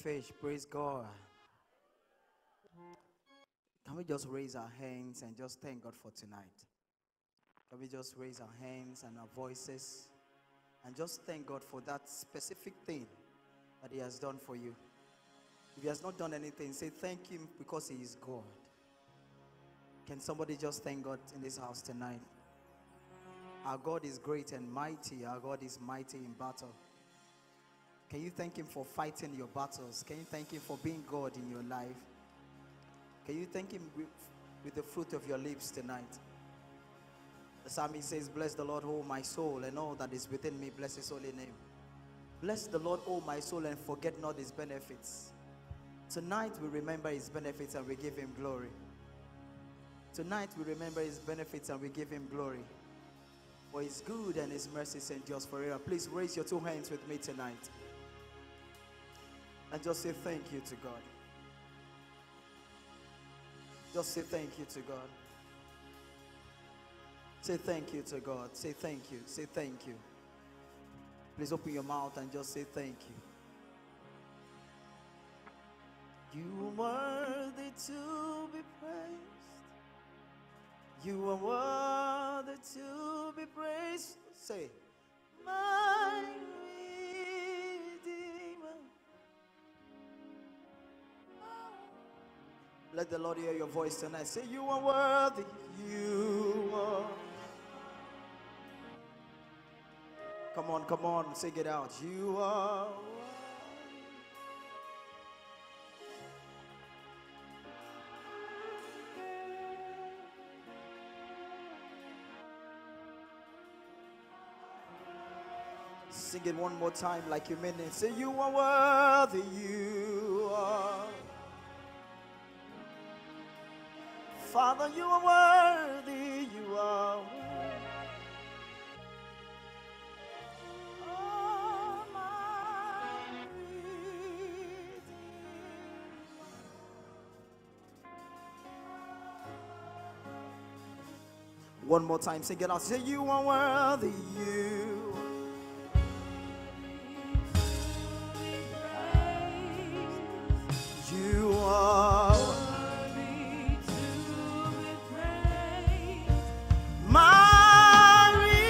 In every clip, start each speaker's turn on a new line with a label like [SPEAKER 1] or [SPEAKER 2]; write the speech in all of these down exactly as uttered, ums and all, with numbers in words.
[SPEAKER 1] fish. Praise God. Can we just raise our hands and just thank God for tonight? Can we just raise our hands and our voices and just thank God for that specific thing that He has done for you? If He has not done anything, say thank Him because He is God. Can somebody just thank God in this house tonight? Our God is great and mighty. Our God is mighty in battle. Can you thank Him for fighting your battles? Can you thank Him for being God in your life? Can you thank Him with, with the fruit of your lips tonight? The psalmist says, bless the Lord, O my soul, and all that is within me, bless His holy name. Bless the Lord, O my soul, and forget not His benefits. Tonight we remember His benefits and we give Him glory. Tonight we remember His benefits and we give Him glory. For His good and His mercy endures forever. Please raise your two hands with me tonight. And just say thank you to God. Just say thank you to God. Say thank you to God. Say thank you. Say thank you. Please open your mouth and just say thank you. You are worthy to be praised. You are worthy to be praised. Say, my Redeemer. Let the Lord hear your voice tonight. Say, you are worthy. You are. Come on, come on, sing it out. You are. Sing it one more time like you mean it. Say, you are worthy. You are. Father, you are worthy. You are worthy. One more time, sing it out. Say, you are worthy. You. You are worthy to be praised. My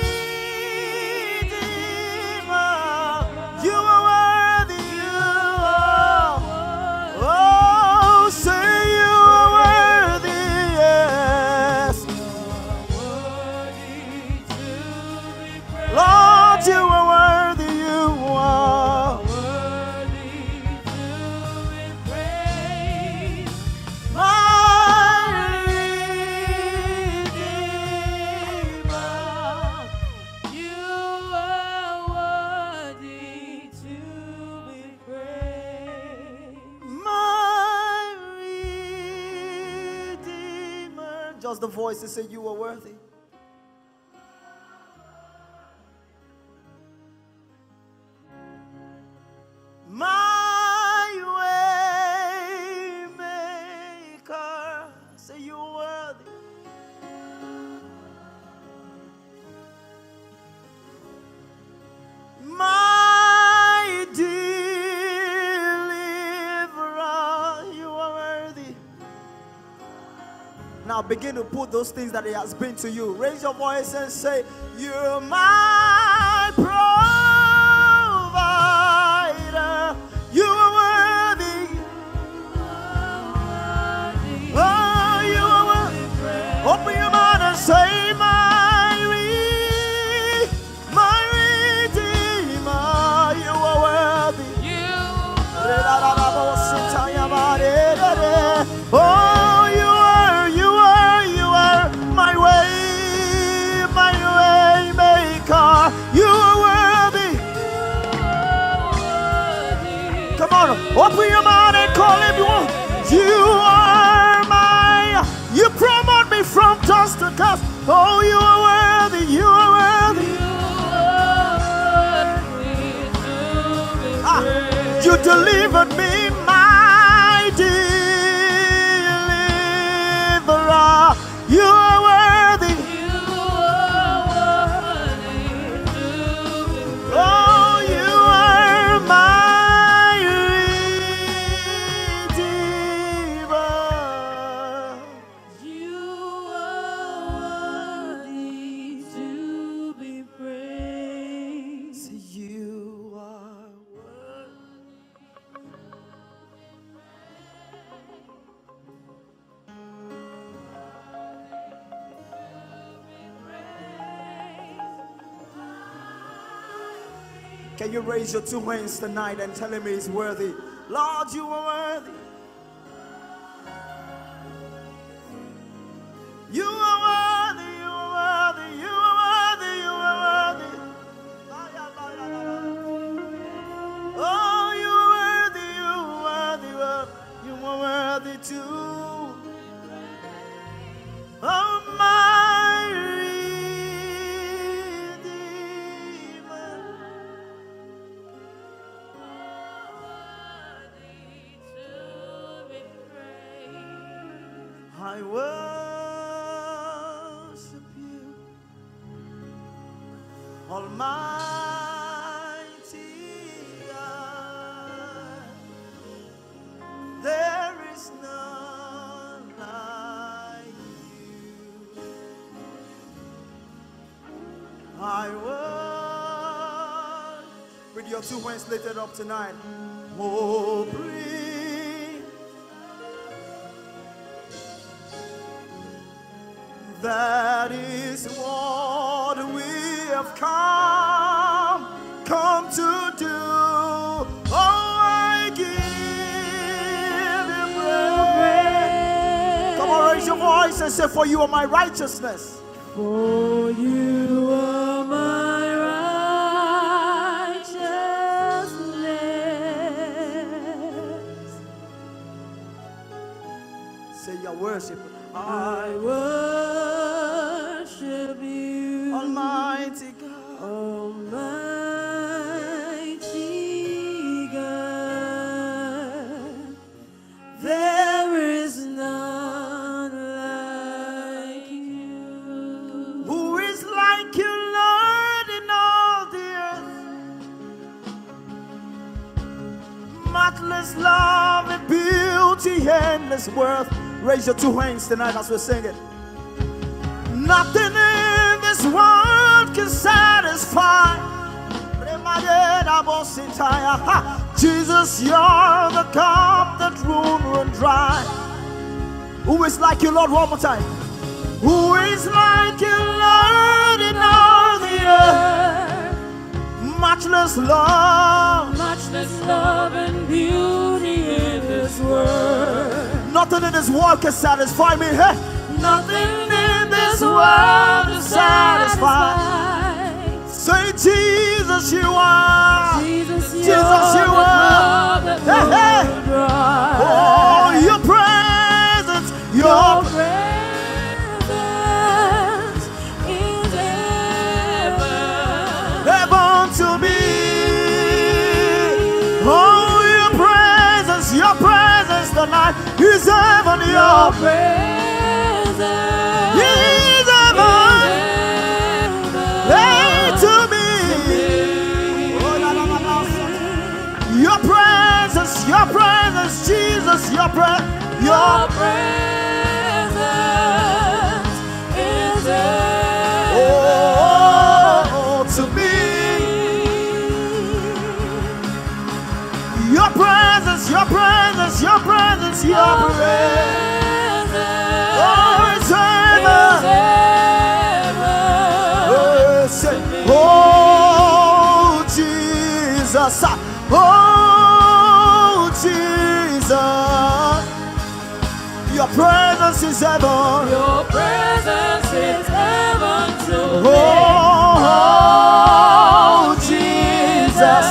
[SPEAKER 1] Redeemer. You are worthy. You are. Oh, say you are worthy. Yes. Lord, you are worthy, you are worthy to be praised. My Redeemer, you are worthy to be praised. My Redeemer. Just the voices say you are worthy. My way maker, say you are worthy. My deliverer, you are worthy. Now begin to put those things that He has been to you. Raise your voice and say, you're my provider. You are worthy. Oh, you are worthy. Open your mouth and say, my Re- my Redeemer, you are worthy. Oh, you are, you are, you are my way, my way maker. You are worthy. Come on, open your mouth and call Him. You are my, you promote me from dust to dust. Oh, you are worthy, you are worthy. Ah, you delivered me, my deliverer. You are worthy. Oh, you are my Can you raise your two hands tonight and tell him he's worthy? Lord, you are worthy. You are worthy, you are worthy, you are worthy, you are worthy. Oh, you are worthy, you are worthy, you are worthy too. Oh, my Redeemer. I worship you, Almighty God. There is none like you. I worship. With your two hands lifted up tonight. Oh, breathe. That is what we have come, come to do. Oh, I give you praise. Come on, raise your voice and say, for you are my righteousness.
[SPEAKER 2] For you are my righteousness.
[SPEAKER 1] Say your worship.
[SPEAKER 2] I worship you,
[SPEAKER 1] Almighty God.
[SPEAKER 2] Almighty God. There is none like you.
[SPEAKER 1] Who is like you, Lord, in all the earth? Matchless love and beauty, endless worth. Raise your two hands tonight as we sing it. Nothing in this world can satisfy. Jesus, you're the cup that won't run dry. Who is like you, Lord? One more time. Who is like you, Lord, in all the earth? Matchless love,
[SPEAKER 2] Matchless love and beauty in this world.
[SPEAKER 1] nothing in this world can satisfy me. Hey.
[SPEAKER 2] Nothing in this world to satisfy.
[SPEAKER 1] Say, Jesus, you are.
[SPEAKER 2] Jesus, you
[SPEAKER 1] Jesus,
[SPEAKER 2] are
[SPEAKER 1] you
[SPEAKER 2] the
[SPEAKER 1] are.
[SPEAKER 2] cup that
[SPEAKER 1] Hey, hey.
[SPEAKER 2] won't dry.
[SPEAKER 1] Oh, your presence, your
[SPEAKER 2] Your presence is heaven.
[SPEAKER 1] heaven to me. Oh, your presence, your presence tonight is heaven.
[SPEAKER 2] Your
[SPEAKER 1] Your
[SPEAKER 2] presence
[SPEAKER 1] is heaven. Hey, to me. Oh, la, la, la, la. Your presence, your presence, Jesus, your presence,
[SPEAKER 2] Your
[SPEAKER 1] your
[SPEAKER 2] presence is heaven.
[SPEAKER 1] oh, to me. Your presence, your presence, your presence, your presence. Oh, it's heaven. Oh, say, oh, Jesus. Oh, Jesus. Your presence is heaven.
[SPEAKER 2] Your presence is heaven to me.
[SPEAKER 1] Oh, Jesus.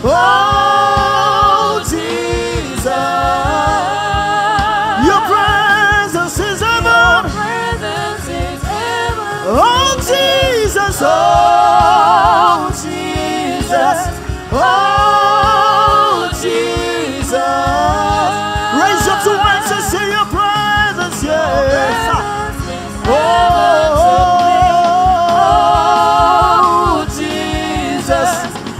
[SPEAKER 1] Oh, Jesus. Your presence is heaven.
[SPEAKER 2] Presence is heaven.
[SPEAKER 1] Oh, Jesus. Oh, Jesus. Oh, Jesus. Raise your two hands and say your presence, yes. Oh, Jesus.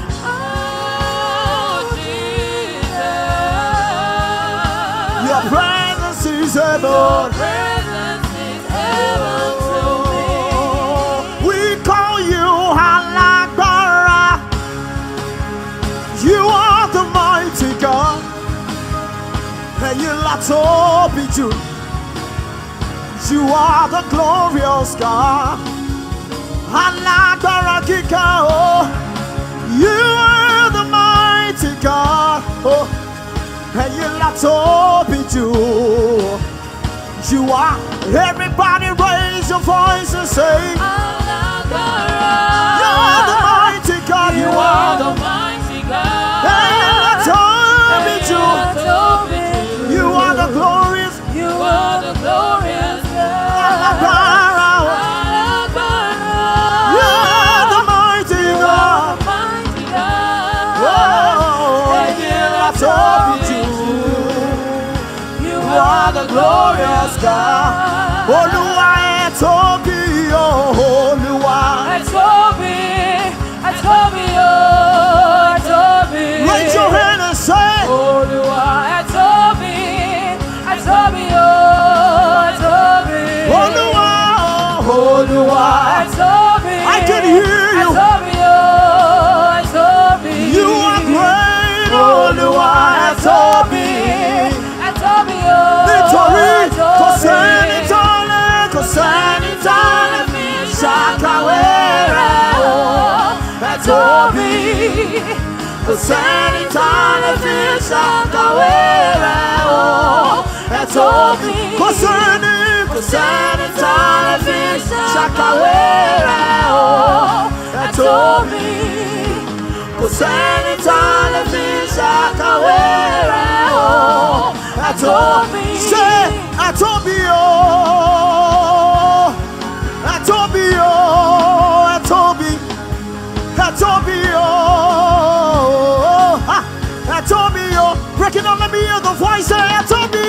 [SPEAKER 1] Your presence is heaven. We call you Halagbara. You are the mighty God. And you You are the glorious God. Halagbara kika o. You are
[SPEAKER 3] God, oh, and you like to be true. You are. Everybody raise your voice and say, you are the mighty God. You,
[SPEAKER 2] You
[SPEAKER 3] are.
[SPEAKER 2] are the mighty God.
[SPEAKER 3] And you like to be true. You are the glorious.
[SPEAKER 2] You are the glorious God.
[SPEAKER 3] You are the mighty God.
[SPEAKER 2] Mighty God.
[SPEAKER 3] Oh, and you like to be true.
[SPEAKER 2] You
[SPEAKER 3] You are the glorious God. Olúwa ẹ tóbi o, Olúwa.
[SPEAKER 2] I Toby, I Toby, oh, I Toby.
[SPEAKER 3] Raise your hand and say,
[SPEAKER 2] Olúwa, I Toby, I Toby, oh, I Toby.
[SPEAKER 3] Olúwa, Olúwa.
[SPEAKER 2] I Toby,
[SPEAKER 3] I can hear
[SPEAKER 2] I
[SPEAKER 3] you.
[SPEAKER 2] Toby, oh, I Toby.
[SPEAKER 3] You are great, Olúwa ẹ tóbi.
[SPEAKER 2] I Toby, oh,
[SPEAKER 3] Nítorí
[SPEAKER 2] I
[SPEAKER 3] kò
[SPEAKER 2] Toby.
[SPEAKER 3] sẹ́ni tó lè, kò sẹ́ni tó lè fi ṣàkàwé rẹ̀ o. Ẹ tóbi. Kò sẹ́ni tó lè fi ṣàkàwé rẹ̀ o. Ẹ tóbi. Kò sẹ́ni, kò sẹ́ni tó lè fi ṣàkàwé rẹ̀ o. Ẹ tóbi. Kò sẹ́ni tó lè fi ṣàkàwé rẹ̀ o. Ẹ tóbi. Ṣé ẹ tóbi o? Ẹ tóbi o, ẹ tóbi. Ẹ tóbi o. Ha! Ẹ tóbi o. Break it up, let me hear the voice. Say ẹ tóbi.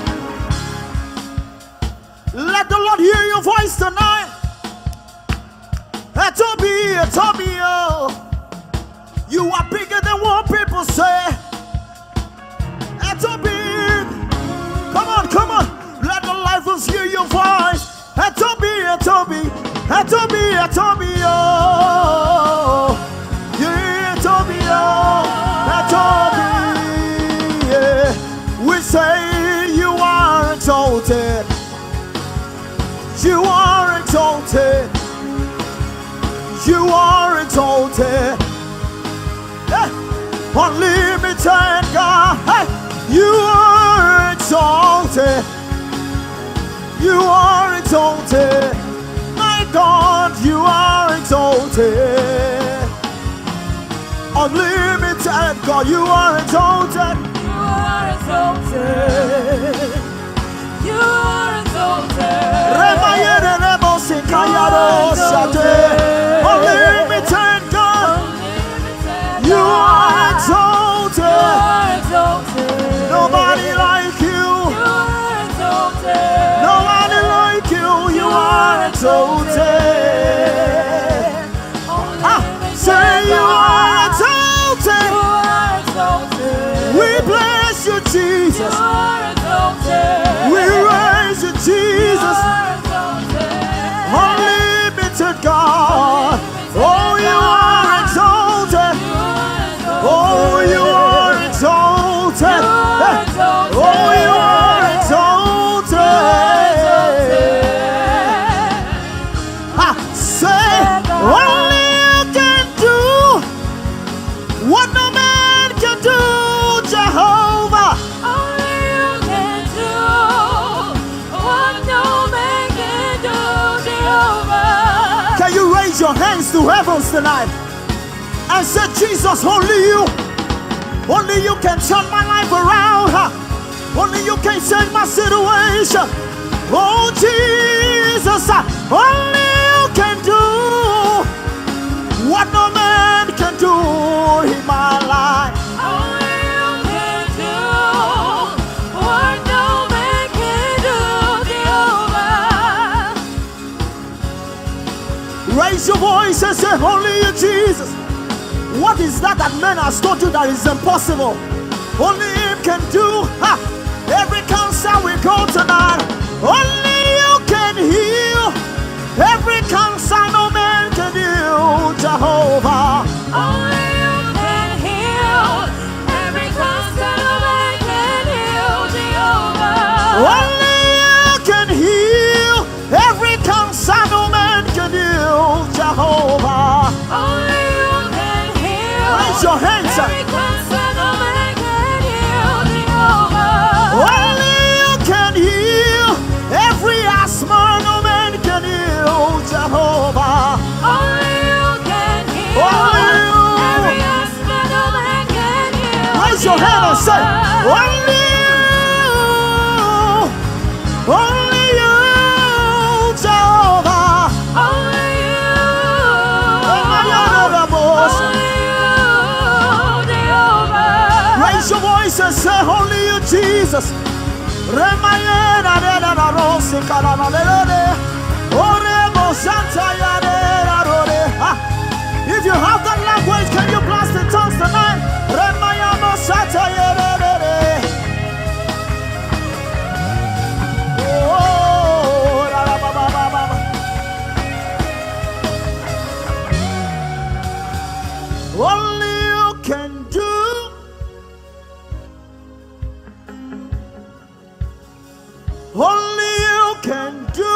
[SPEAKER 3] Let the Lord hear your voice tonight. Ẹ tóbi, ẹ tóbi o. You are bigger than what people say. Ẹ tóbi. Come on, come on. Let the lifeless hear your voice. Ẹ tóbi, ẹ tóbi. Ẹ tóbi, ẹ tóbi o. Yeah, ẹ tóbi o. Ẹ tóbi. Yeah. We say you are exalted. You are exalted. You are exalted. Hey. Unlimited God. Hey. You are exalted. You are exalted. My God, you are exalted. Unlimited God, you are exalted.
[SPEAKER 2] You are exalted. You are exalted.
[SPEAKER 3] Remayere rebo sikayaro shate. Unlimited God, you are exalted.
[SPEAKER 2] You are exalted.
[SPEAKER 3] Nobody like you.
[SPEAKER 2] You are exalted.
[SPEAKER 3] Nobody like you. You are exalted. Ah, say you are exalted.
[SPEAKER 2] You are exalted.
[SPEAKER 3] We bless you,
[SPEAKER 2] You
[SPEAKER 3] Jesus.
[SPEAKER 2] are exalted.
[SPEAKER 3] We raise you,
[SPEAKER 2] You
[SPEAKER 3] Jesus.
[SPEAKER 2] are exalted.
[SPEAKER 3] Unlimited God. Oh, you are exalted.
[SPEAKER 2] You are exalted.
[SPEAKER 3] Oh, you are exalted.
[SPEAKER 2] You are exalted.
[SPEAKER 3] Oh, you are exalted. Ah, say, only you can do what no man can do, Jehovah.
[SPEAKER 2] Only you can do what no man can do, Jehovah.
[SPEAKER 3] Can you raise your hands to heavens tonight and say, Jesus, only you, only you can turn my life around. huh? Only you can change my situation. Oh, Jesus, uh, only you can do what no man can do in my life.
[SPEAKER 2] Only you can do what no man can do, Jehovah.
[SPEAKER 3] Raise your voice and say, only you, Jesus. What is that that man has told you that is impossible? Only him can do. Ha! Every cancer we go tonight. Only you can heal. Every cancer no man can heal, Jehovah.
[SPEAKER 2] Only you can heal every cancer no man can heal, Jehovah.
[SPEAKER 3] Only you can heal. Every cancer no man can heal, Jehovah.
[SPEAKER 2] Only you can heal
[SPEAKER 3] Raise your hands.
[SPEAKER 2] every cancer no
[SPEAKER 3] Jesus. Remayena de la rose carana de Oremo Santa Yadera Rode. If you have that language, can you blast in tongues tonight? Remayamo Santa Yadere. Oh, la la ba ba ba ba. Only you can do. Only you can do.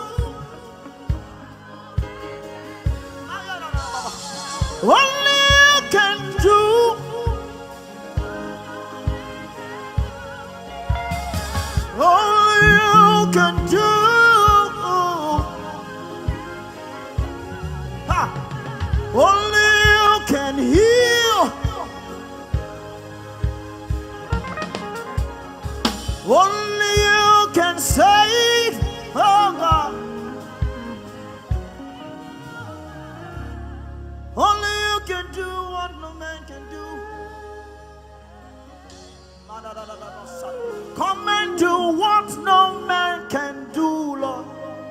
[SPEAKER 3] Only you can do. Only you can do. Ha. Only you can heal. Only you can save. Oh God. Only you can do what no man can do. Come and do what no man can do, Lord.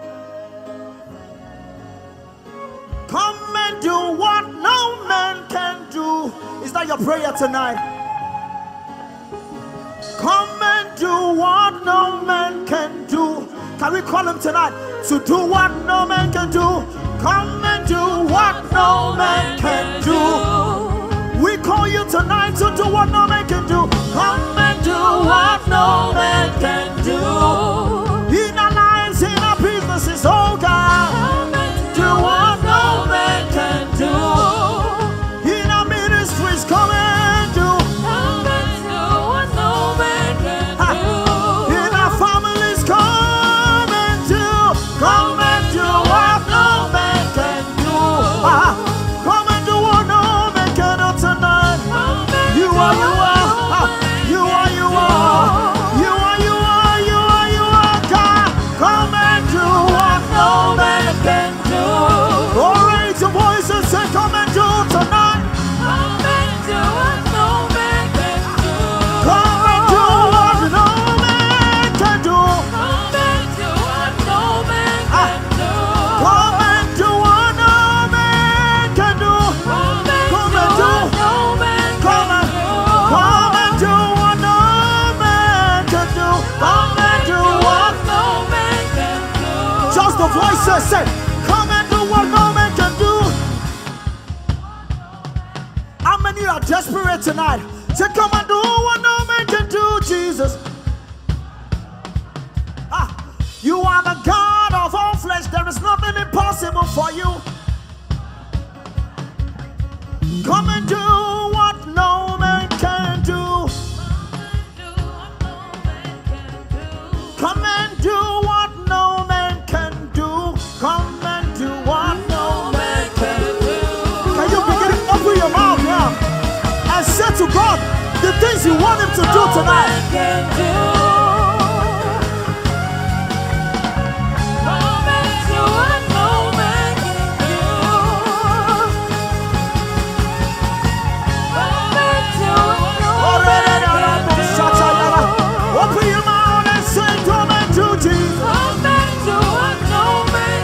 [SPEAKER 3] Come and do what no man can do. Is that your prayer tonight? Come and do what no man can do. Can we call him tonight to do what no man can do? Come and do what no man can do. We call you tonight to do what no man can do. Come and do what no man can do. In our lives, in our businesses, oh God. Come and do what no man can do. In our ministries, come and do. Come and do what no man can do. In our families, come and do. Come and do what no man can do. Ah, come and do what no man can do tonight. You are, you are, ah, you are, you are, you are, you are, you are, you are, God. Come and do what no man can do. Oh, raise your voice and say, come and do tonight. Come and do what no man can do. Come and do what no man can do. Come and do what no man can do. Come and do what no man can do. Come and do what no man can do. Come and do what no man can do. Come and do what no man can do. Just the voices say, come and do what no man can do. How many are desperate tonight? Say, come and do what no man can do, Jesus. Ah, you are the God of all flesh. There is nothing impossible for you. Come and do what no man can do. Come and do what no man can do. Come and do what no man can do. Can you begin to open your mouth now and say to God the things you want him to do tonight? Open your mouth and say, come and do, Jesus. Come and do what no man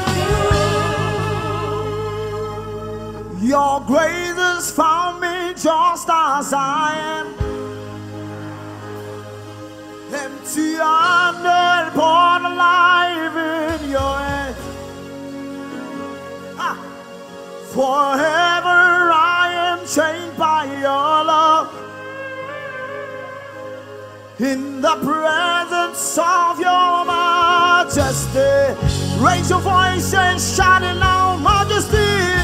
[SPEAKER 3] can do. Your grace has found me just as I am, empty-handed, born alive in your hand. Ah. Forever I am chained by your love. In the presence of your majesty, raise your voice and shout it loud, majesty,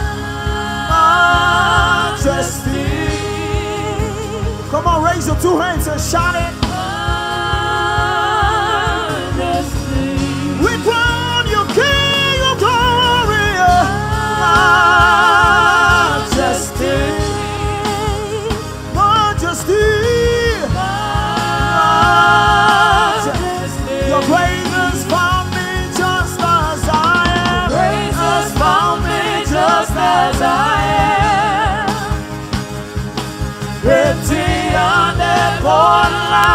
[SPEAKER 3] majesty. Come on, raise your two hands and shout it. Majesty. We crown you King of glory, majesty, majesty. Your grace has found me just as I am. Grace has found me just as I am. Empty-handed, born alive.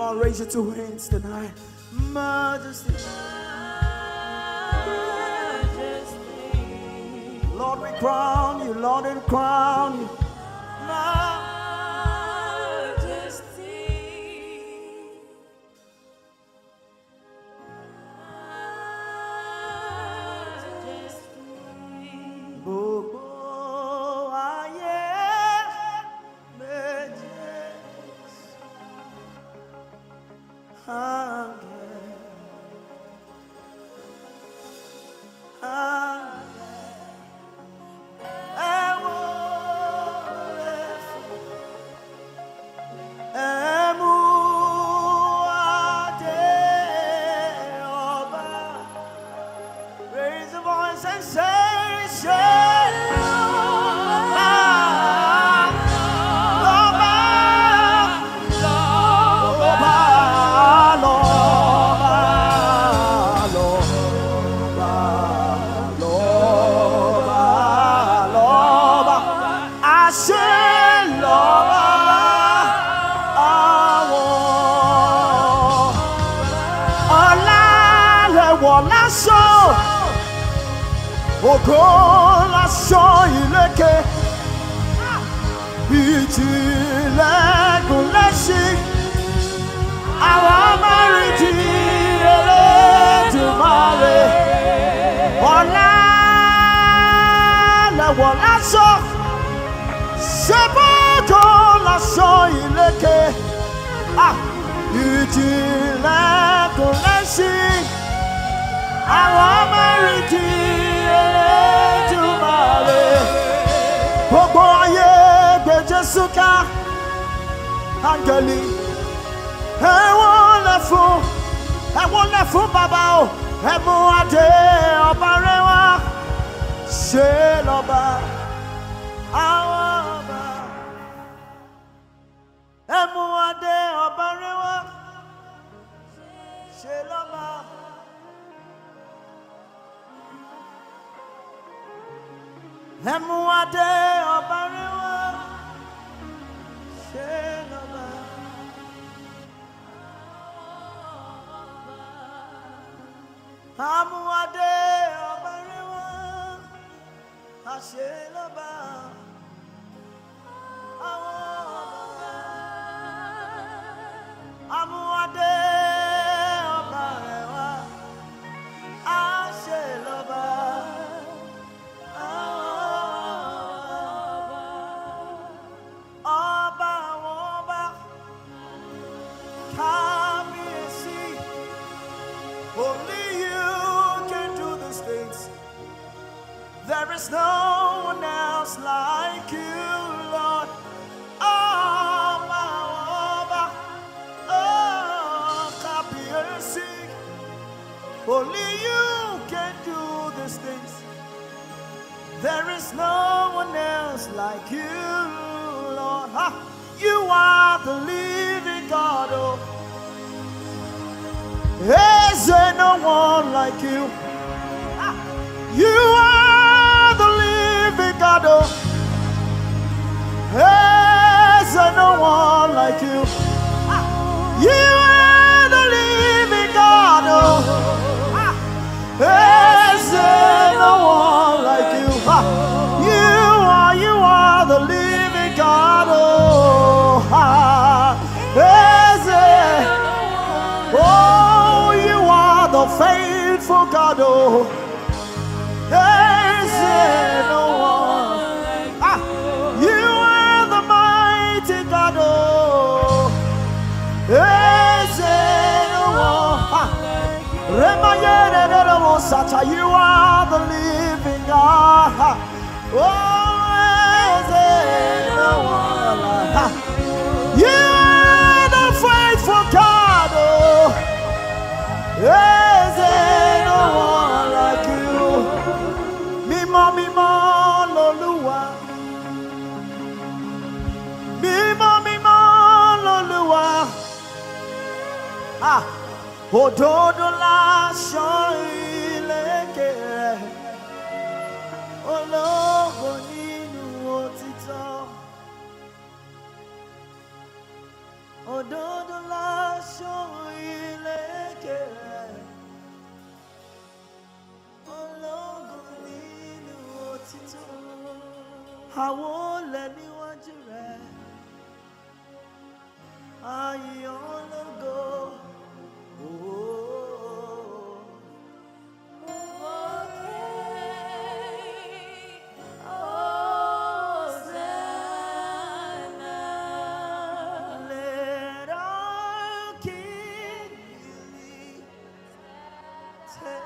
[SPEAKER 3] on, raise your two hands tonight. Majesty. Lord, we crown you. Lord, we crown you. Ògo láṣọ ìlẹ̀kẹ̀, ìjìnlẹ̀kùn lẹ́ṣin, àwọn mẹ́rìndì Elédùmarè. Ọlá lẹ̀wọ̀ láṣọ, ṣebógo láṣọ ìlẹ̀kẹ̀, ìjìnlẹ̀kùn lẹ́ṣin, àwọn mẹ́rìndì Elédùmarè. Gbogbo ayé gbé Jésù ká, áńgẹ́lì ẹ wólẹ̀ fún, ẹ wólẹ̀ fún bàbá o, ẹ mú adé ọba rẹ̀ wá, ṣe lọ́ba àwọn ọba, ẹ mú adé ọba rẹ̀ wá, ṣe lọ́ba. Ẹ̀mú adé ọba rẹ̀ wá, ṣe lọ́ba. Ẹ̀mú adé ọba rẹ̀ wá, ṣe lọ́ba. Ẹ̀mú adé ọba rẹ̀ wá, ṣe lọ́ba. Only you can do these things. There is no one else like you, Lord. Oh, my Lord. Oh, Kabiesi. Only you can do these things. There is no one else like you, Lord. Ah, you are the living God. Oh. Is there no one like you? Ah, you are the living God. Oh. Is there no one like you? Ah, you are the living God. Oh. Ah, is there no one like you? Ah, you are, you are the living God. Oh. Ah, is there? Oh, the faithful God, oh, is there no one? Ah, you are the mighty God, oh, is there no one? Ah, you are the living God. Ah, oh, is there no one? Ah, you are the faithful God, oh. Is there no one like you? Mimo, mimo, loluwa. Mimo, mimo, loluwa. Ah, òdodo láṣọ ìlẹ̀kẹ̀, ológo nínú òtítọ́. Òdodo láṣọ I won't let anyone direct. I only go. Oh, let our King be lifted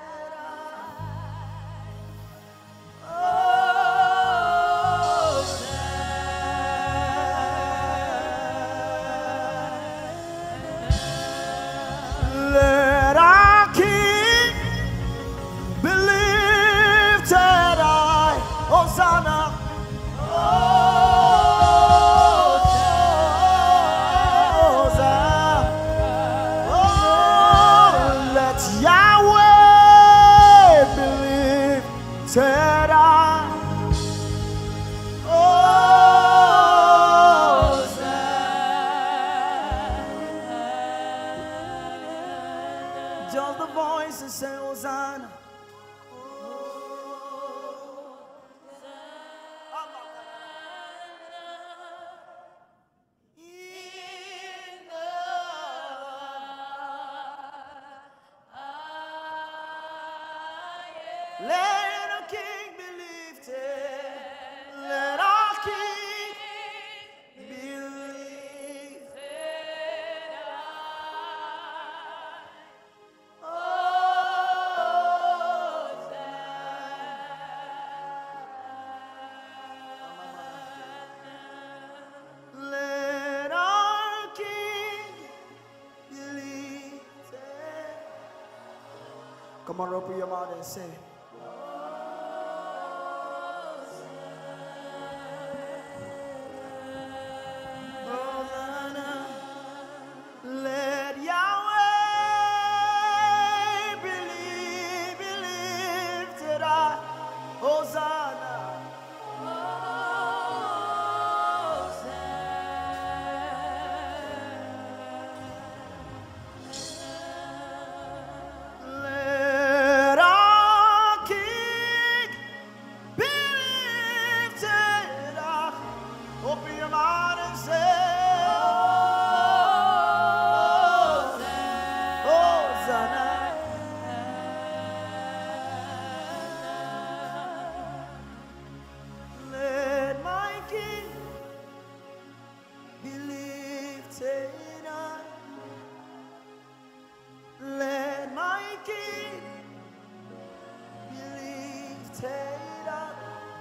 [SPEAKER 3] Let our King be lifted high. Hosanna. Hosanna. Oh, let Yahweh be lifted high. Just the voices say Hosanna. Let our King be lifted. Let our King be lifted. Let our King be lifted. Come on, open your mouth and say. Hosanna. Let Yahweh be li- be lifted high. Hosanna. Let our King be lifted up. Open your mouth and say, Hosanna. Let my King be lifted up. Let my King be lifted up.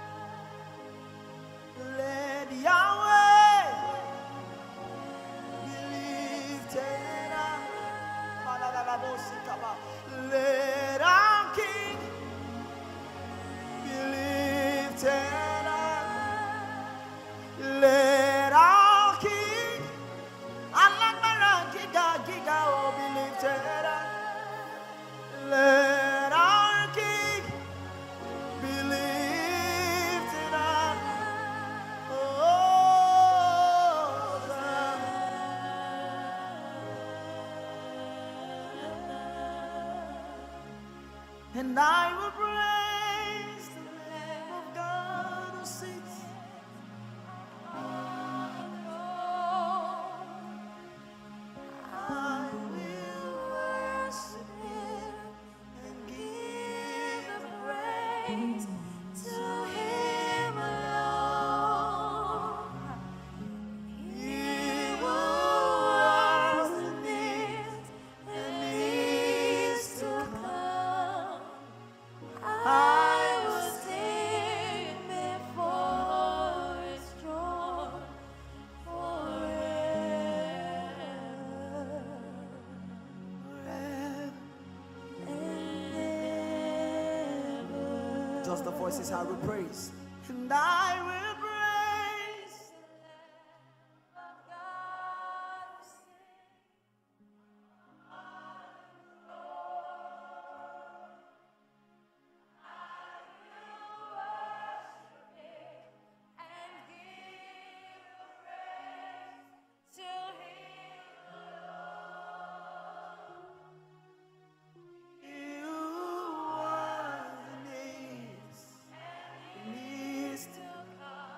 [SPEAKER 3] Let Yahweh be lifted up. Let our King be lifted up. Let our King, Alamara Giga Giga, oh, be lifted up. Let our King be lifted up. Oh, and I will praise the name of God who sits. I will worship Him and give the praise to Him alone. He was and is and is to come. I will sing before His throne forever. Just the voices I will praise. And I will praise. You are the needs, needs to come.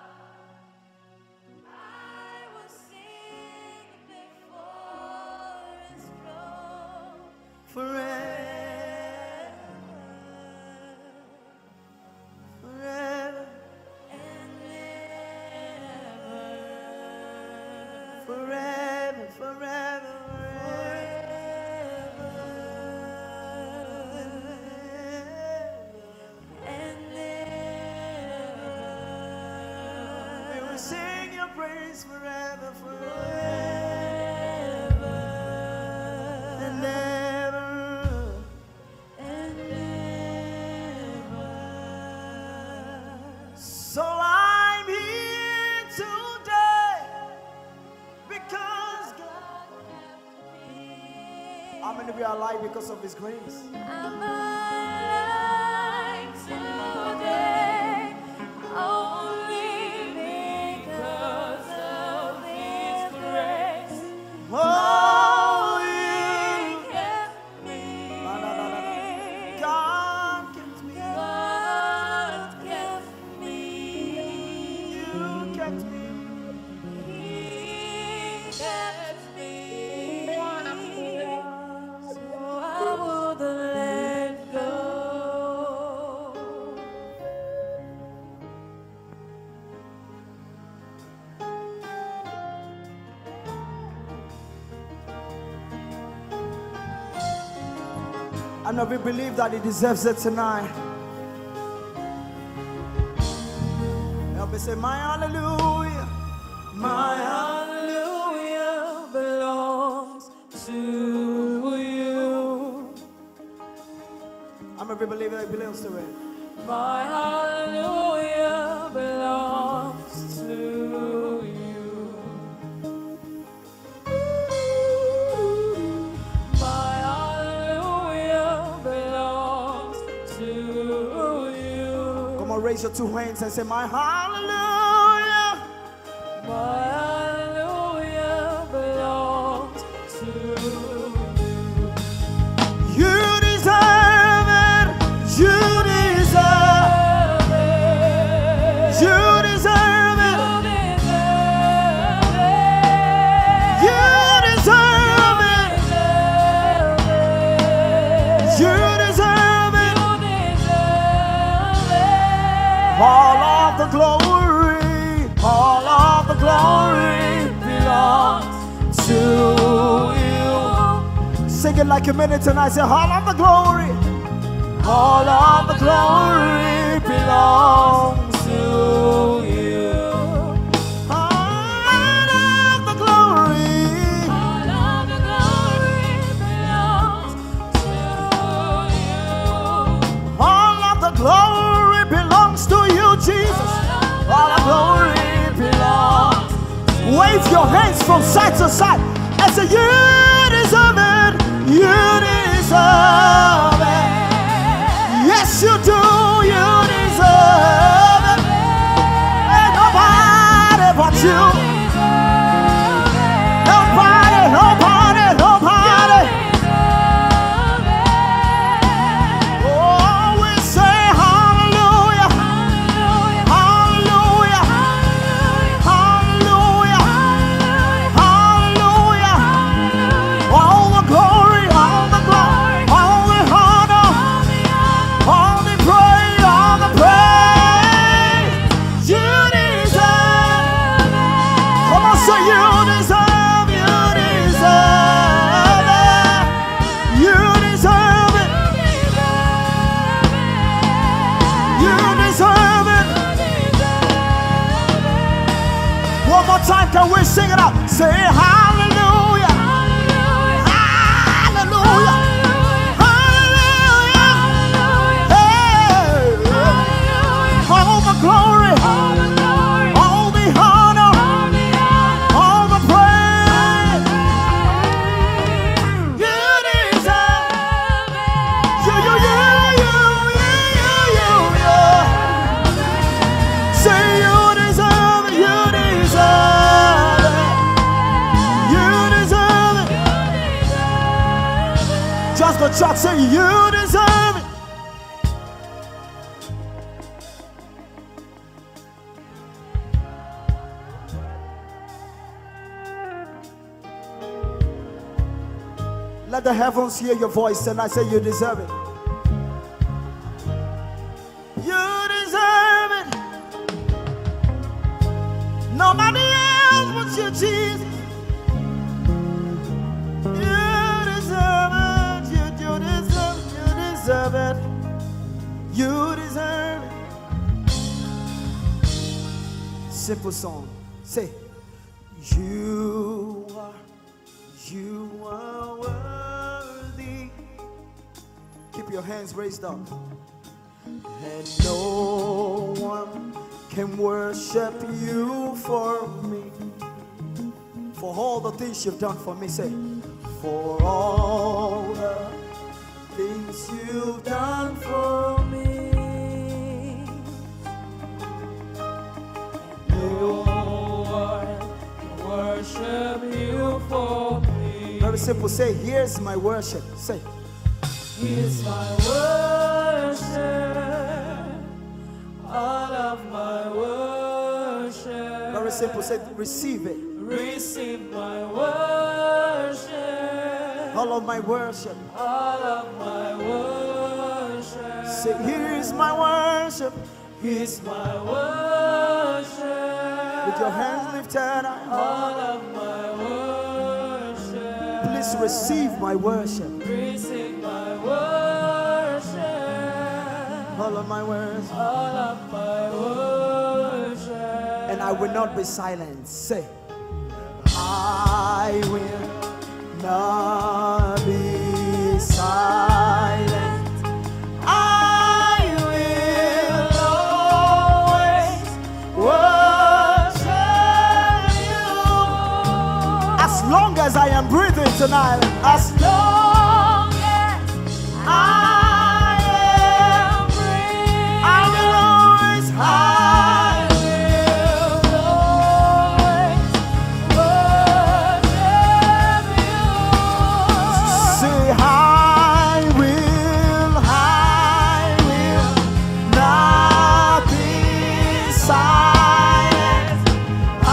[SPEAKER 1] forever, forever,
[SPEAKER 2] and ever.
[SPEAKER 1] We will sing your praise forever, forever, and ever.
[SPEAKER 2] And ever.
[SPEAKER 1] So I'm here today because God. How many of you are alive because of His grace?
[SPEAKER 2] I'm alive today only because of His grace.
[SPEAKER 1] Oh,
[SPEAKER 2] He
[SPEAKER 1] you.
[SPEAKER 2] kept me.
[SPEAKER 1] No, no, no, no, no. God kept me.
[SPEAKER 2] God kept me.
[SPEAKER 1] You kept me.
[SPEAKER 2] He kept me. So I wouldn't let go.
[SPEAKER 1] I know we believe that He deserves it tonight. Help me say, my hallelujah. My
[SPEAKER 2] Hallelujah belongs to you.
[SPEAKER 1] I know we believe that He belongs to it.
[SPEAKER 2] My hallelujah belongs to you. My hallelujah belongs to you.
[SPEAKER 1] Come on, raise your two hands and say, my hallelujah.
[SPEAKER 2] My hallelujah belongs to you.
[SPEAKER 1] You deserve it. You deserve it. You deserve it. You deserve it. You deserve it. All of the glory, all of the glory belongs to you. Sing it like a minute tonight. Say, all of the glory, all of the glory belongs to you. All of the glory,
[SPEAKER 2] All of the glory belongs to you.
[SPEAKER 1] all of the glory belongs to you, Jesus. All the glory belongs. Wave your hands from side to side and say, you deserve it. You deserve it. Yes, you do. You deserve it. Ain't nobody but you. Nobody, nobody, nobody. Oh, we say hallelujah. Hallelujah. Hallelujah. Hallelujah. All the glory, all the glory, all the honor, all the praise, all the praise. You deserve it. Come on, say you deserve, you deserve it. You deserve it. You deserve it. One more time, can we sing it out? Say hallelujah. Hallelujah. Hallelujah. Hey. All the glory, all the honor, all the praise. You deserve it. You, you, you, you, you, you, you, you. Say you deserve it. You deserve it. You deserve it. Just the church say you deserve it. Let the heavens hear your voice and I say you deserve it. You deserve it. Nobody else but you, Jesus. deserve it. Simple song. Say, you are, you are worthy. Keep your hands raised up. And no one can worship you for me. For all the things you've done for me, say, for all the things you've done for me.
[SPEAKER 2] No one can worship you for me.
[SPEAKER 1] Very simple, say, here's my worship. Say,
[SPEAKER 2] Here's my worship, all of my worship.
[SPEAKER 1] very simple, say, receive it.
[SPEAKER 2] Receive my worship,
[SPEAKER 1] All of my worship.
[SPEAKER 2] all of my worship.
[SPEAKER 1] Say, here's my worship.
[SPEAKER 2] Here's my worship,
[SPEAKER 1] With your hands lifted high.
[SPEAKER 2] all of my worship.
[SPEAKER 1] Please receive my worship.
[SPEAKER 2] Receive my worship,
[SPEAKER 1] All of my worship.
[SPEAKER 2] all of my worship.
[SPEAKER 1] And I will not be silent. Say, I will not be silent. I will always worship you. As long as I am breathing tonight, as
[SPEAKER 2] Long as
[SPEAKER 1] I
[SPEAKER 2] am breathing,
[SPEAKER 1] I will always
[SPEAKER 2] I
[SPEAKER 1] hide.
[SPEAKER 2] will always worship you.
[SPEAKER 1] Say, I will, I will not be silent. I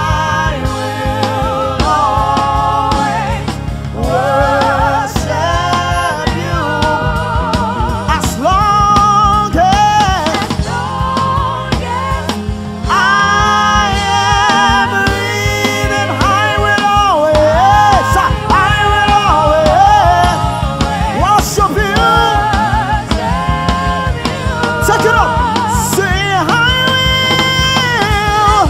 [SPEAKER 1] will always worship you. As long as
[SPEAKER 2] Long as
[SPEAKER 1] I am breathing, I will always, I will always worship you. Take it up. Say, I will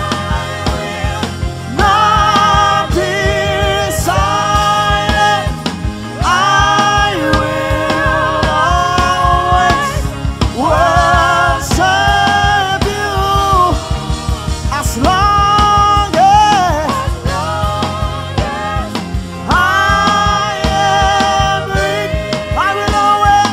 [SPEAKER 1] not be silent. I will always worship you. As long as I am breathing, I will always.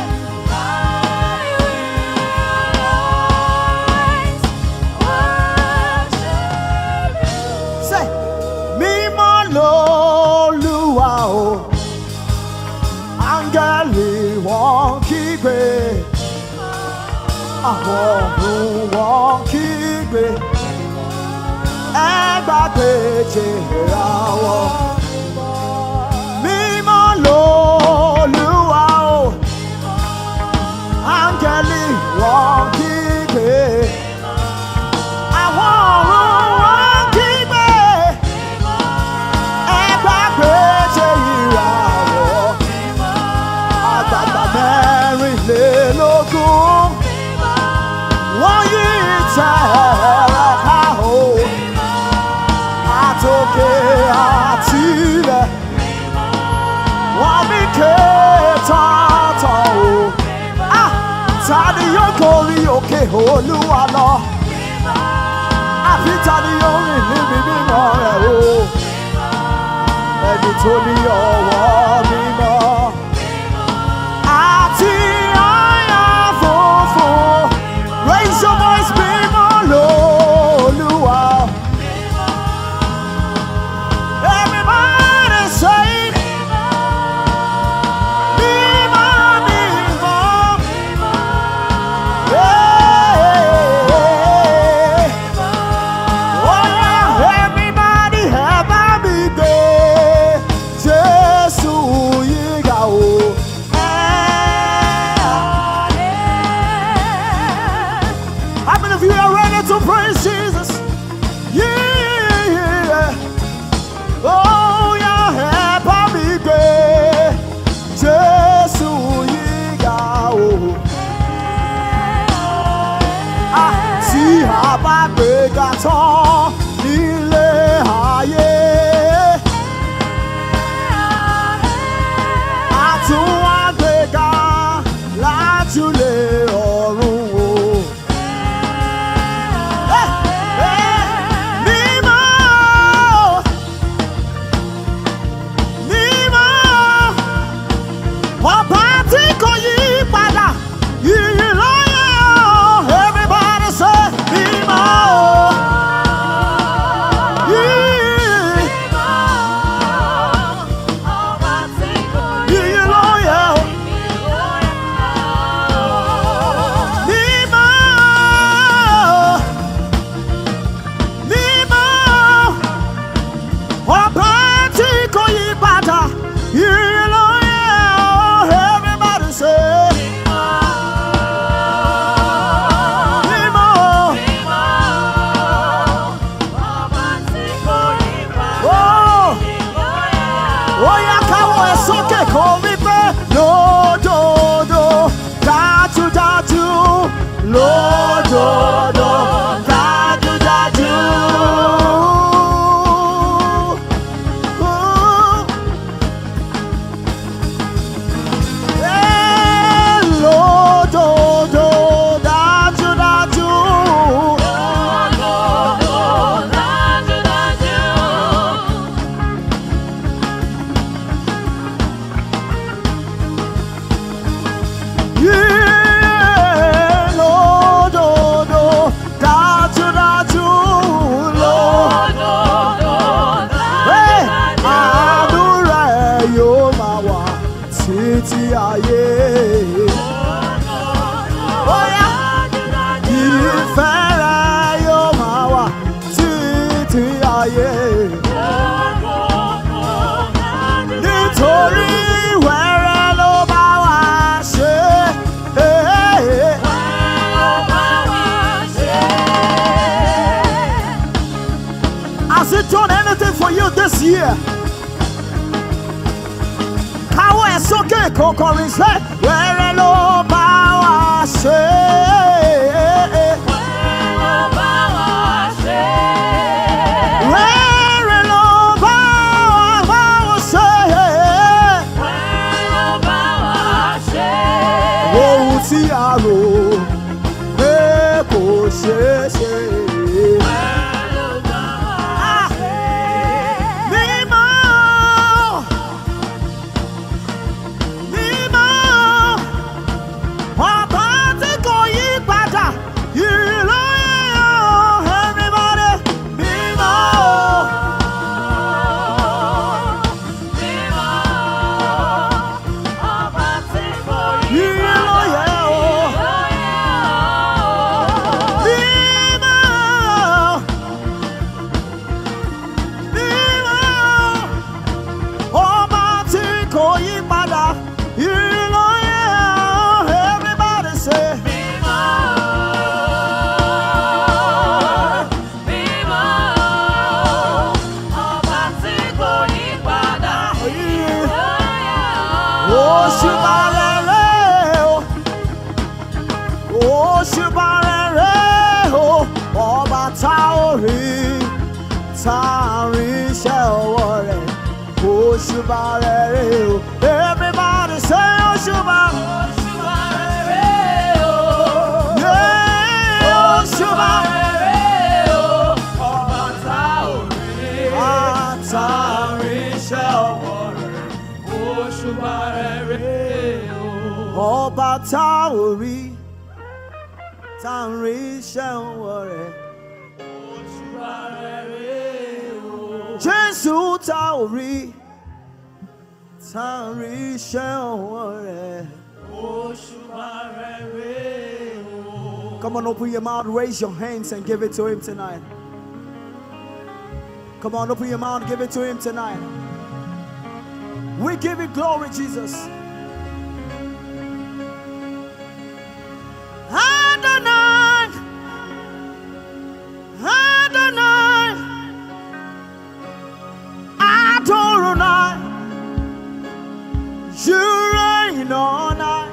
[SPEAKER 1] Say, mímọ́ l'Olúwa o, áńgẹ́lì wọn kígbe, àwọn ọ̀run wọn kígbe, ẹ gbàgbé ìràwọ̀. Mímọ́ l'Olúwa o, áńgẹ́lì wọn kígbe, àwọn ọ̀run wọn kígbe, ẹ gbàgbé ìràwọ̀. Àgbàgbà mẹ́rìnlélógún wọ́n yí ìtẹ́ rẹ̀ ká o. Àtòkè àtilẹ̀ wọ́n mí ké tọ̀tọ̀ o. Ah, ta ni yóò gorí òkè Olúwa lọ? Àbí ta ni yóò rìn níbi mímọ́ rẹ̀ o? Ẹni tó ní ọwọ́ mímọ́ àti àyà funfun. Raise your voice, mímọ́ l'Olúwa. Everybody say, mímọ́, mímọ́. Yeah.
[SPEAKER 3] tán nílé ayé. Àtúnwá gbéga látúlé ọ̀run o. Ọba tí kò yí padà, yìí lóye o. Everybody say mímọ́ o. Yìí yìí lóye o. Mímọ́ mímọ́ ọba tí kò yí padà, yìí lóye. Everybody say Nimo. Oh, oh yeah, káwọ́ ẹ sókè kó wí pé lódodo dájúdájú, lódodo dájúdájú. Done anything for you this year? Káwọ́ ẹ sókè kó kọrin ṣe wẹ́rẹ́ ló bá wa ṣe. Wẹ́rẹ́ ló bá wa ṣe. Wẹ́rẹ́ ló bá wa ṣe. Wẹ́rẹ́ ló bá wa ṣe. Ohun tí a rò pé kò ṣeé ṣe. Everybody say Oshuba. Oshuba re o. Yeah, Oshuba re o. Ọba tá ò rí. Ata rí iṣẹ́ ọwọ́ rẹ̀. Oshuba re o. Ọba tá ò rí. Tá rí iṣẹ́ ọwọ́ rẹ̀. Oshuba re o. Jésù tá ò rí. Come on, open your mouth, raise your hands and give it to him tonight. Come on, open your mouth and give it to him tonight. We give you glory, Jesus. Adonai, Adonai, Adonai. You reign on high,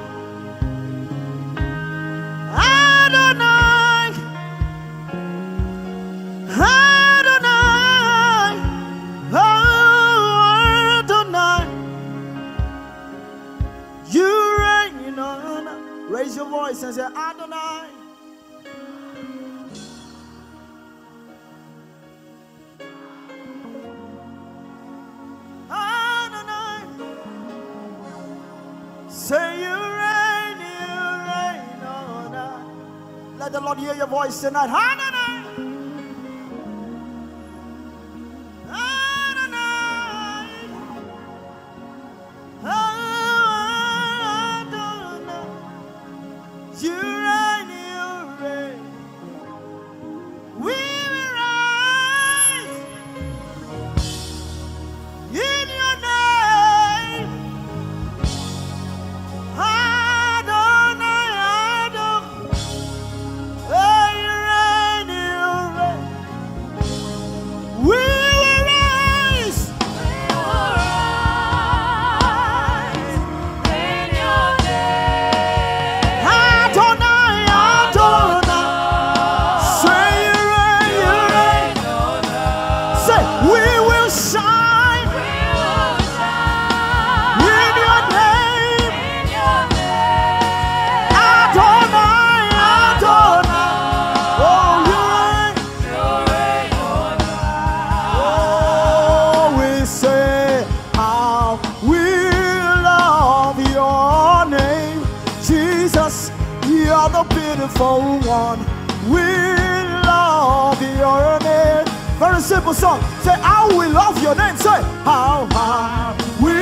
[SPEAKER 3] Adonai, and say, Adonai. Adonai. Say you reign, you reign on high. Let the Lord hear your voice tonight. Adonai. One, we love your name. Very simple song. Say, how we love your name. Say, how, how we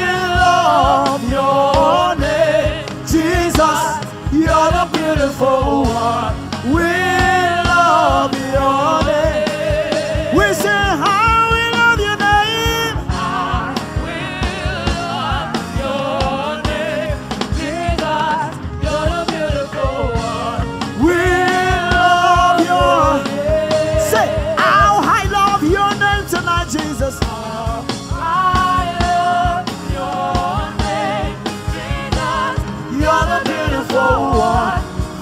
[SPEAKER 3] love your name. Jesus, you're the beautiful one. We love your name. We say, how we love your name.
[SPEAKER 2] How we love your name. Jesus, you're the beautiful one.
[SPEAKER 3] We love your name. Say, how I love your name tonight, Jesus.
[SPEAKER 2] I love your name. Jesus,
[SPEAKER 3] You're the beautiful one. I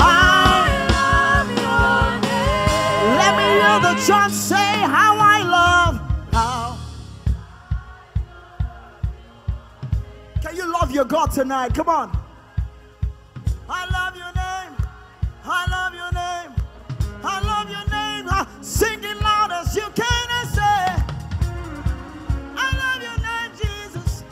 [SPEAKER 2] love your name.
[SPEAKER 3] Let me hear the church say how I love. How? Can you love your God tonight? Come on. I love your name. I love your name. I love your name. Uh, Sing it loud as you can and say, I love your name, Jesus.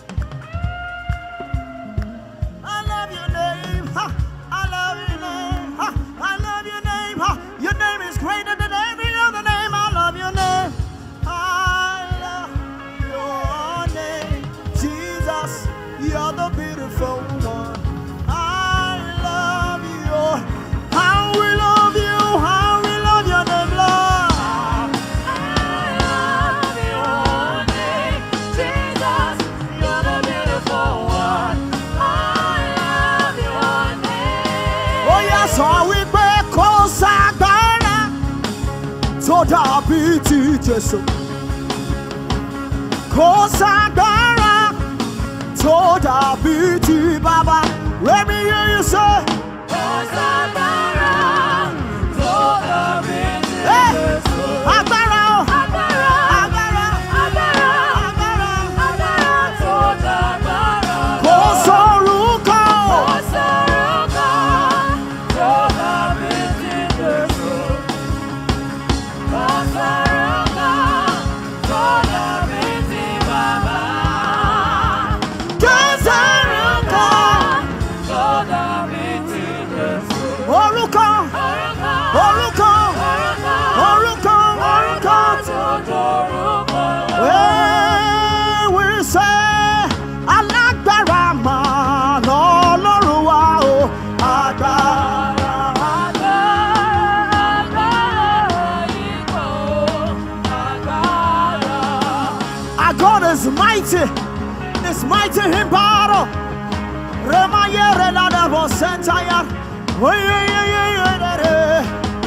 [SPEAKER 3] I love your name. Ha. I love your name. Ha. I love your name. Ha. Your name is greater than every other name. I love your name. I love your name, Jesus. You're the beautiful one. I love you. How we love you. How we love your name, Lord.
[SPEAKER 2] I love your name. Jesus, you're the beautiful one. I love your name.
[SPEAKER 3] Oh yes, all we pray calls agbára tó dàbí ti Jésù. Kò ságbára tó dàbí ti Bàbá. Let me hear you say,
[SPEAKER 2] Hosanna, to the risen
[SPEAKER 3] hey,
[SPEAKER 2] Jesus.
[SPEAKER 3] agbára o,
[SPEAKER 2] Agbára,
[SPEAKER 3] agbára,
[SPEAKER 2] agbára,
[SPEAKER 3] agbára.
[SPEAKER 2] agbára tó dágbára
[SPEAKER 3] Kò
[SPEAKER 2] lọ.
[SPEAKER 3] sórúkọ o.
[SPEAKER 2] Kò sórúkọ tó dàbí ti Jésù. Kò sórúkọ tó dàbí ti Bàbá.
[SPEAKER 3] Kò sórúkọ.
[SPEAKER 2] Tó dàbí ti Jésù.
[SPEAKER 3] Orúkọ,
[SPEAKER 2] Orúkọ,
[SPEAKER 3] orúkọ, orúkọ, orúkọ.
[SPEAKER 2] tó dórúkọ lọ.
[SPEAKER 3] Hey, we say, alágbára mà lọ́lọ́run wa o. Agbára.
[SPEAKER 2] Agbára, agbára yìí kò agbára.
[SPEAKER 3] Our God is mighty, is mighty in battle. Remayere la devo sentaya. Oh, yeah, yeah, yeah, yeah, yeah, yeah.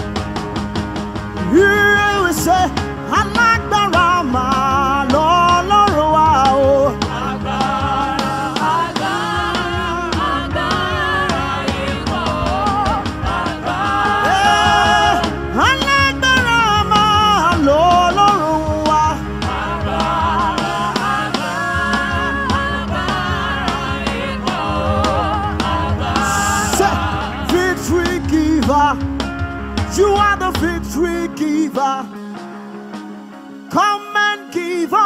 [SPEAKER 3] Here we say, alágbára mà lọ́lọ́run wa o.
[SPEAKER 2] Agbára, agbára, agbára yìí kò agbára.
[SPEAKER 3] Eh, alágbára mà lọ́lọ́run wa.
[SPEAKER 2] Agbára, agbára, agbára yìí kò agbára.
[SPEAKER 3] Say, victory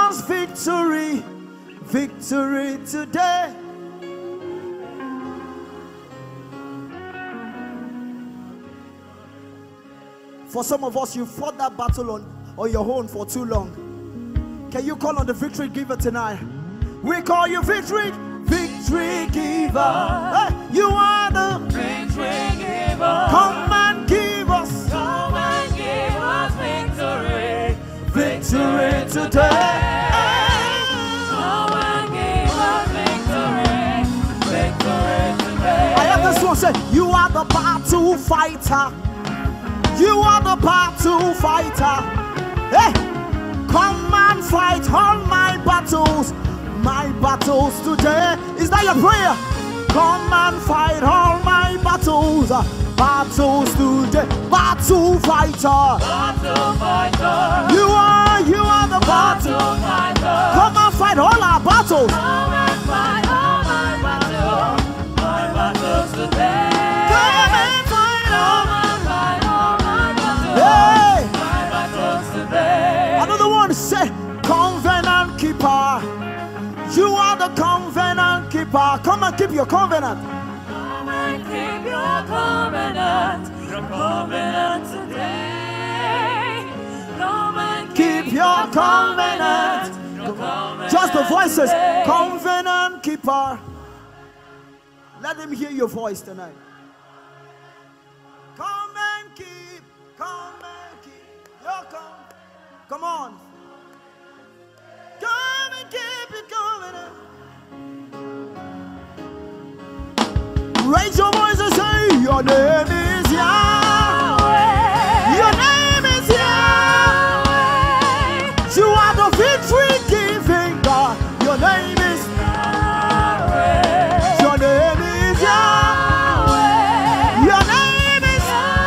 [SPEAKER 3] us victory, victory today. For some of us, you fought that battle on, on your own for too long. Can you call on the victory giver tonight? We call you victory, victory giver. Hey, you are the
[SPEAKER 2] Victory giver.
[SPEAKER 3] come and give us
[SPEAKER 2] Come and give us victory.
[SPEAKER 3] victory today.
[SPEAKER 2] Come and give us victory. Victory today.
[SPEAKER 3] I have this one say, you are the battle fighter. You are the battle fighter. Hey, come and fight all my battles. My battles today. Is that your prayer? Come and fight all my battles. Battles today. Battle fighter.
[SPEAKER 2] Battle fighter.
[SPEAKER 3] You are, you are the battle.
[SPEAKER 2] Battle fighter.
[SPEAKER 3] Come and fight all our battles.
[SPEAKER 2] Come and fight all my battles. My battles today.
[SPEAKER 3] Come and fight all.
[SPEAKER 2] Come and fight all my battles.
[SPEAKER 3] Hey,
[SPEAKER 2] My battles today.
[SPEAKER 3] another one say, covenant keeper. You are the covenant keeper. Come and keep your covenant.
[SPEAKER 2] Come and keep your covenant. Your covenant today. Come and
[SPEAKER 3] Keep your covenant.
[SPEAKER 2] your covenant.
[SPEAKER 3] Just the voices.
[SPEAKER 2] today.
[SPEAKER 3] Covenant keeper. Let him hear your voice tonight. Come and keep, come and keep your covenant. Come on. Come and keep your covenant. Raise your voice and say, your name is Yahweh. Your name is Yahweh. You are the victory giving God. Your name is
[SPEAKER 2] Yahweh.
[SPEAKER 3] Your name is Yahweh. Your name is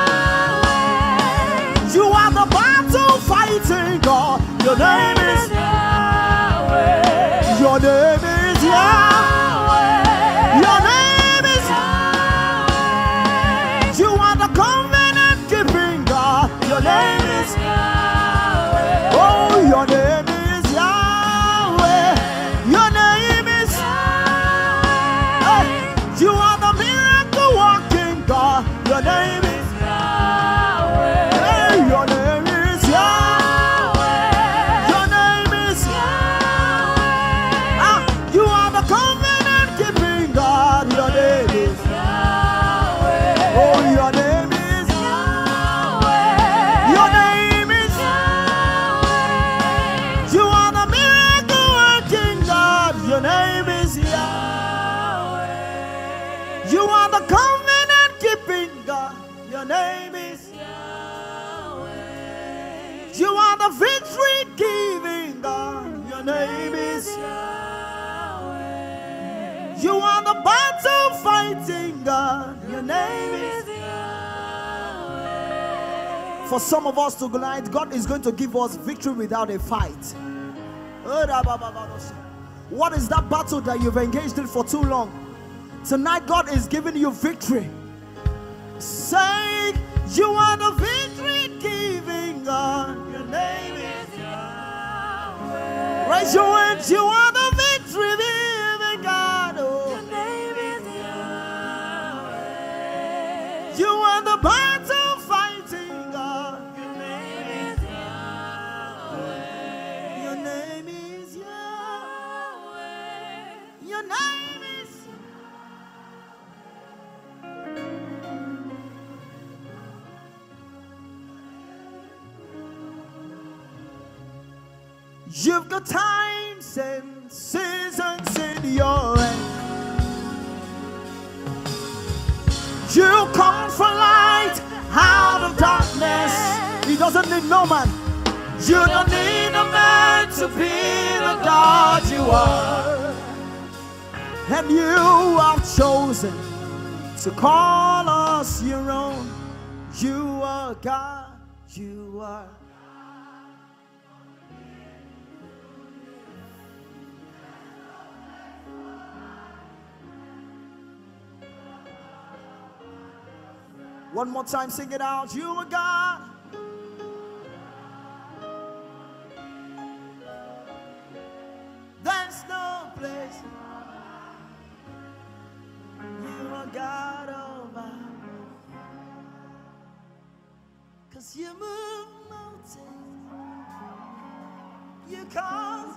[SPEAKER 2] Yahweh.
[SPEAKER 3] You are the battle fighting God. Your name is
[SPEAKER 2] Yahweh.
[SPEAKER 3] Your name is Yahweh. Your name is
[SPEAKER 2] Yahweh.
[SPEAKER 3] You are the covenant keeping God. Your name is
[SPEAKER 2] Yahweh.
[SPEAKER 3] Oh, your name is Yahweh. Your name is Hey, You are the miracle working God. Your name is
[SPEAKER 2] Yahweh.
[SPEAKER 3] Hey, your name is Yahweh. Your name is Ah, you are the covenant keeping God. Your name is
[SPEAKER 2] Yahweh.
[SPEAKER 3] Oh, your name is Your name is You are the miracle working God. Your name is Yahweh. You are the covenant keeping God. Your name is You are the victory giving God. Your name is You are the battle fighting God. Your name is For some of us tonight, God is going to give us victory without a fight. What is that battle that you've engaged in for too long? Tonight, God is giving you victory. Say, you are the victory giving God. Your name is Raise your hands, you are the victory giving God. Oh. You are the battle fighting God. Your name is Your name is Yahweh. Your name is You've got times and seasons in your hand. You come for light out of darkness. He doesn't need no man. You don't need a man to be the God you are. And you have chosen to call us your own. You are God, you are. One more time, sing it out. You are God.
[SPEAKER 1] You move mountains. You cause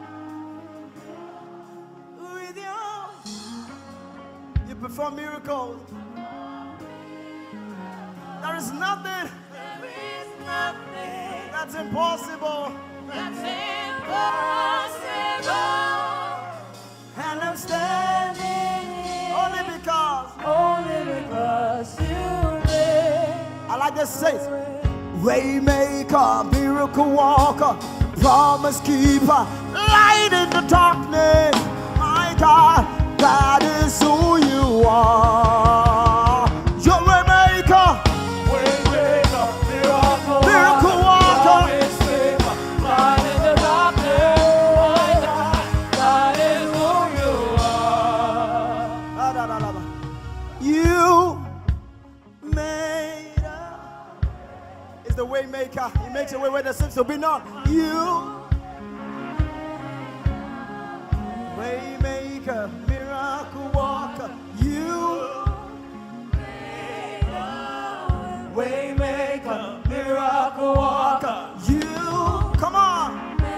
[SPEAKER 1] with your. You perform miracles. There is nothing.
[SPEAKER 2] There is nothing
[SPEAKER 1] That's impossible.
[SPEAKER 2] that's impossible.
[SPEAKER 1] And I'm standing here only because.
[SPEAKER 2] Only because you live.
[SPEAKER 1] I like this says. Waymaker, miracle walker, promise keeper, light in the darkness. My God, that is who you are. You're waymaker,
[SPEAKER 3] Waymaker, miracle
[SPEAKER 1] miracle walker.
[SPEAKER 3] promise keeper, light in the
[SPEAKER 2] darkness, my God, that is who you are.
[SPEAKER 1] Da, da, da, da, da. You made up. Is the way maker. He makes a way where there seems to be none. You way maker, miracle walker. You
[SPEAKER 3] Waymaker, miracle walker.
[SPEAKER 1] you come on.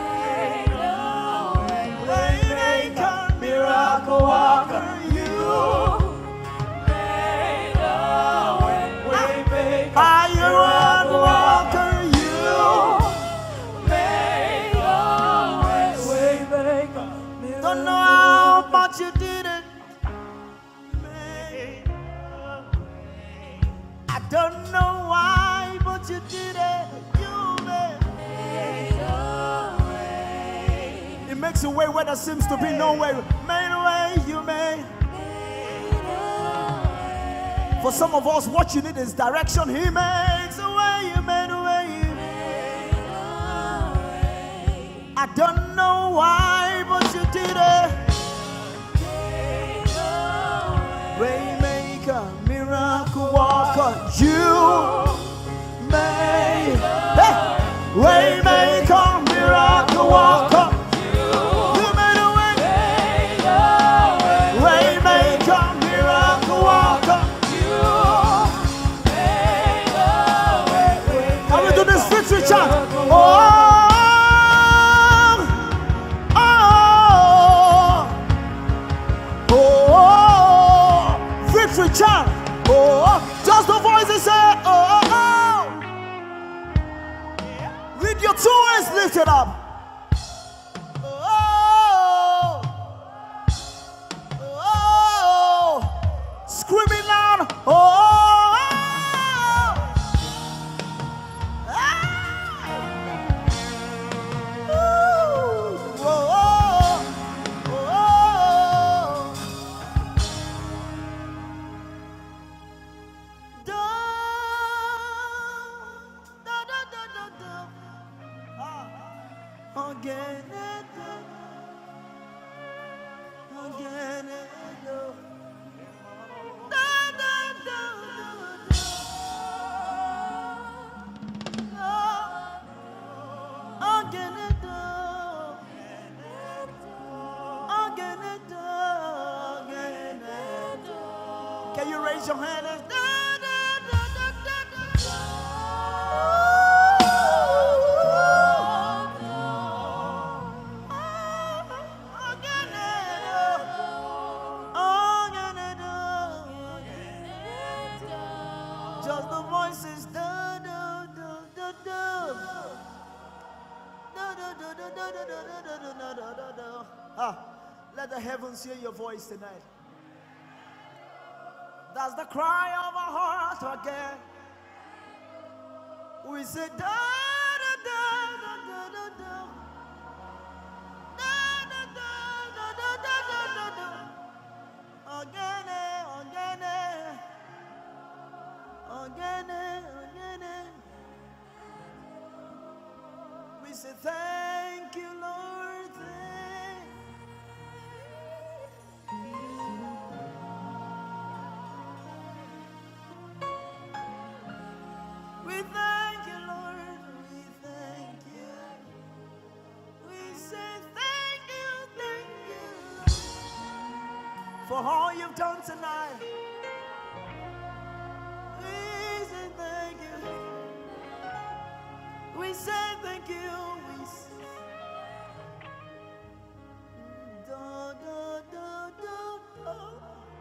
[SPEAKER 1] Waymaker,
[SPEAKER 3] Miracle walker.
[SPEAKER 1] you
[SPEAKER 3] Waymaker,
[SPEAKER 1] are you miracle walker. You
[SPEAKER 3] Waymaker,
[SPEAKER 1] don't know how much you did it. Made. I don't know why, but you did it. You made. It makes a way where there seems to be no way. Made a way, you made. For some of us, what you need is direction. He makes a way, you made a way. I don't know why, but you did it. Waymaker, miracle walker, you made. Hey! Waymaker, miracle walker, you made a way. Waymaker, miracle walker. Can we do this victory chant? Oh, oh, oh, oh, victory chant. Oh, just the voices say, oh, oh, oh. With your two hands lifted up. Oh, oh, oh, screaming out, oh, oh, oh, oh, oh, da, da, da, da, da, da. Ah. Again, again, da, da, da, da, da. Again, again, again. Can you raise your hand? and- Da, da, da, da, da, da. Again, again, just the voices. Da, da, da, da, da. Da, da, da, da, da, da, da, da, da, da, da, da. Ah, let the heavens hear your voice tonight. That's the cry of our heart again. We say da da da da da da da. Da da da da da da da da. Again, again, again, again. We say thank you, Lord. Thank We thank you, Lord. We thank you. We say thank you, thank you for all you've done tonight. We say thank you. say thank you. We say, do, do, do, do, do.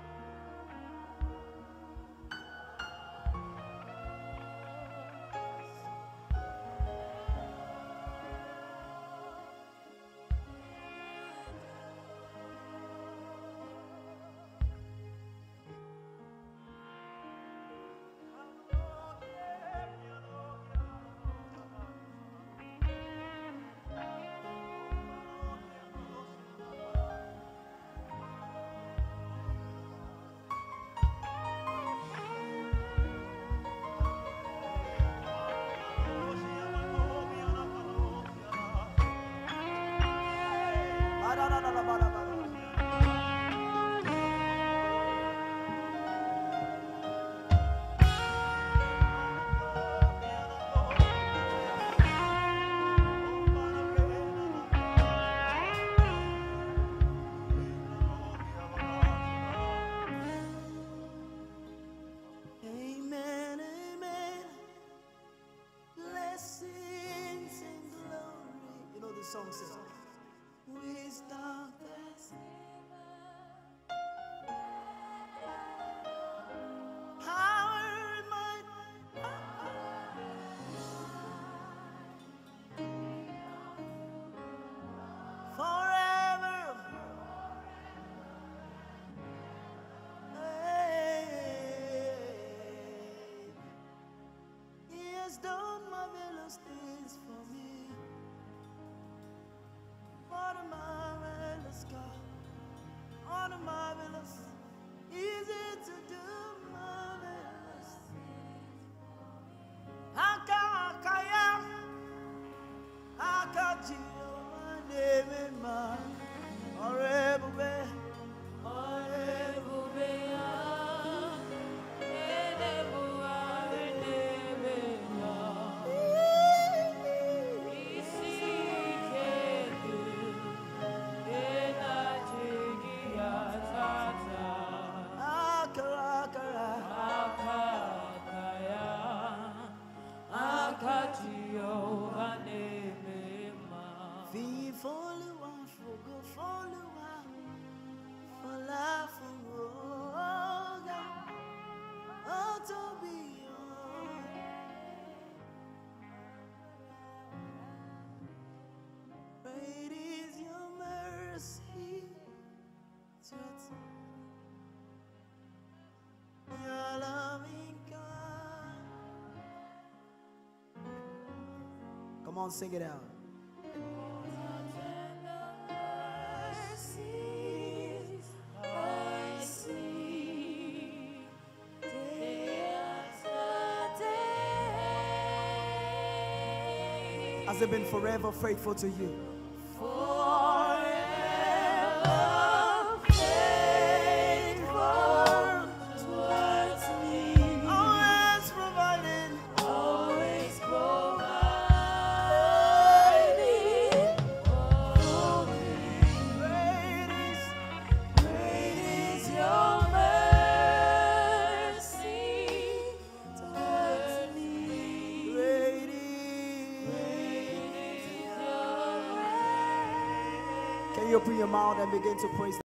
[SPEAKER 1] Amen, amen. Blessings and glory. You know the song says, wisdom that's power and might. Forever. Hey, He has done marvelous things for me. What a marvelous God. What a marvelous. Easy to do marvelous. Aka akaya. Aka Jehovah name ma. Orebube. Great is your mercy towards your loving God. Come on, sing it out. Has it been forever faithful to you? Forever faithful towards me. Always providing. Always providing for me. Great is, great is your mercy towards me. Great is. Can you open your mouth and begin to praise?